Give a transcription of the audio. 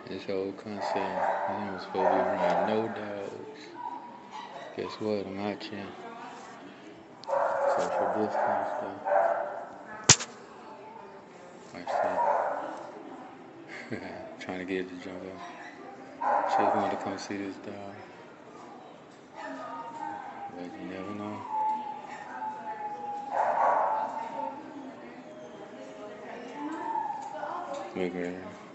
This whole concept, I was supposed to be around no dogs. Guess what? I'm out here. Social distance though. Watch that. Trying to get it to jump out. See if you want to come see this dog. But you never know. Look at her.